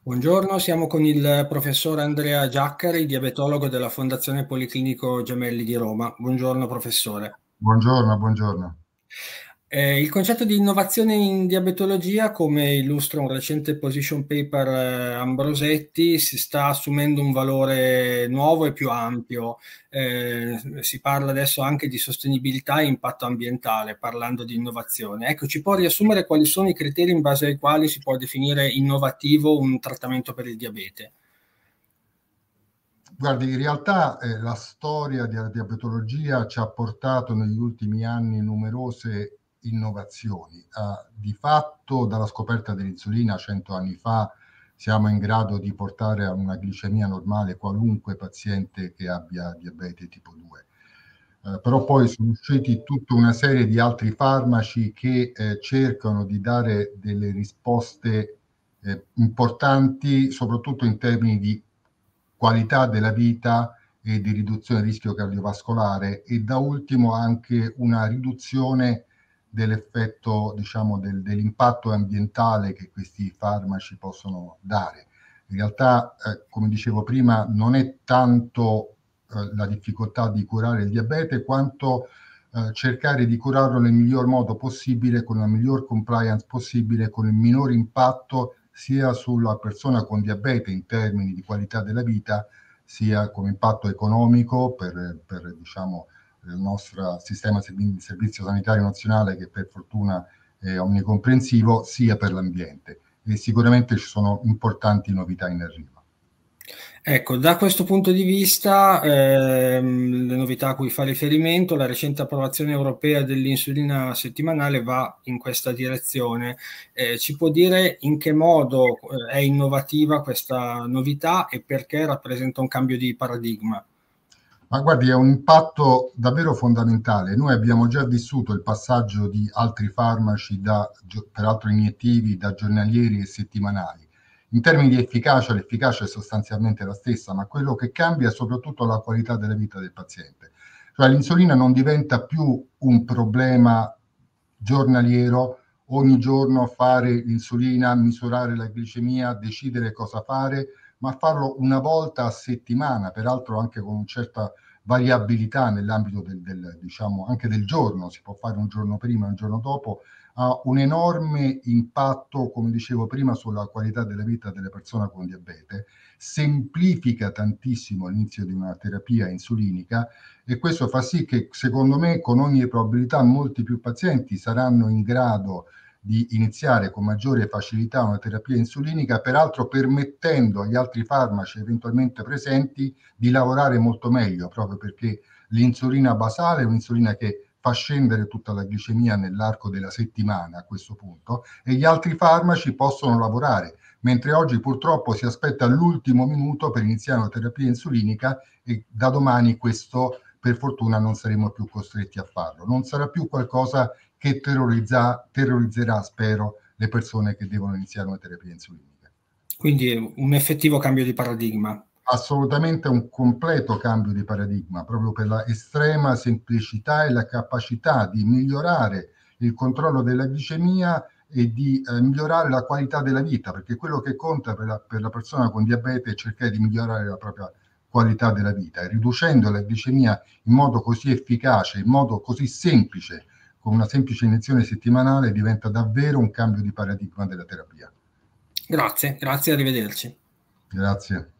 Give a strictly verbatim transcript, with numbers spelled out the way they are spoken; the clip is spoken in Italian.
Buongiorno, siamo con il professor Andrea Giaccari, diabetologo della Fondazione Policlinico Gemelli di Roma. Buongiorno professore. Buongiorno, buongiorno. Eh, il concetto di innovazione in diabetologia, come illustra un recente position paper eh, Ambrosetti, si sta assumendo un valore nuovo e più ampio. Eh, si parla adesso anche di sostenibilità e impatto ambientale, parlando di innovazione. Ecco, ci può riassumere quali sono i criteri in base ai quali si può definire innovativo un trattamento per il diabete? Guardi, in realtà eh, la storia della diabetologia ci ha portato negli ultimi anni numerose innovazioni. Eh, di fatto, dalla scoperta dell'insulina cento anni fa, siamo in grado di portare a una glicemia normale qualunque paziente che abbia diabete tipo due. Eh, però poi sono usciti tutta una serie di altri farmaci che eh, cercano di dare delle risposte eh, importanti, soprattutto in termini di qualità della vita e di riduzione del rischio cardiovascolare e da ultimo anche una riduzione dell'effetto, diciamo, del, dell'impatto ambientale che questi farmaci possono dare. In realtà, eh, come dicevo prima, non è tanto eh, la difficoltà di curare il diabete quanto eh, cercare di curarlo nel miglior modo possibile, con la miglior compliance possibile, con il minor impatto sia sulla persona con diabete in termini di qualità della vita, sia come impatto economico per, per diciamo, il nostro sistema di servizio sanitario nazionale, che per fortuna è omnicomprensivo, sia per l'ambiente. E sicuramente ci sono importanti novità in arrivo. Ecco, da questo punto di vista, ehm, le novità a cui fa riferimento, la recente approvazione europea dell'insulina settimanale va in questa direzione. Eh, ci può dire in che modo eh, è innovativa questa novità e perché rappresenta un cambio di paradigma? Ma guardi, è un impatto davvero fondamentale. Noi abbiamo già vissuto il passaggio di altri farmaci, da, peraltro iniettivi, da giornalieri e settimanali. In termini di efficacia, l'efficacia è sostanzialmente la stessa, ma quello che cambia è soprattutto la qualità della vita del paziente. Cioè l'insulina non diventa più un problema giornaliero, ogni giorno fare l'insulina, misurare la glicemia, decidere cosa fare, ma farlo una volta a settimana, peraltro anche con una certa variabilità nell'ambito del, del, diciamo, anche del giorno, si può fare un giorno prima, un giorno dopo, ha un enorme impatto, come dicevo prima, sulla qualità della vita delle persone con diabete, semplifica tantissimo l'inizio di una terapia insulinica e questo fa sì che, secondo me, con ogni probabilità molti più pazienti saranno in grado di iniziare con maggiore facilità una terapia insulinica, peraltro permettendo agli altri farmaci eventualmente presenti di lavorare molto meglio, proprio perché l'insulina basale è un'insulina che fa scendere tutta la glicemia nell'arco della settimana a questo punto, e gli altri farmaci possono lavorare, mentre oggi purtroppo si aspetta l'ultimo minuto per iniziare una terapia insulinica e da domani questo per fortuna non saremo più costretti a farlo. Non sarà più qualcosa che terrorizza, terrorizzerà, spero, le persone che devono iniziare una terapia insulinica. Quindi un effettivo cambio di paradigma. Assolutamente un completo cambio di paradigma, proprio per la estrema semplicità e la capacità di migliorare il controllo della glicemia e di eh, migliorare la qualità della vita, perché quello che conta per la, per la persona con diabete è cercare di migliorare la propria qualità della vita, e riducendo la glicemia in modo così efficace, in modo così semplice, con una semplice iniezione settimanale, diventa davvero un cambio di paradigma della terapia. Grazie, grazie, arrivederci. Grazie.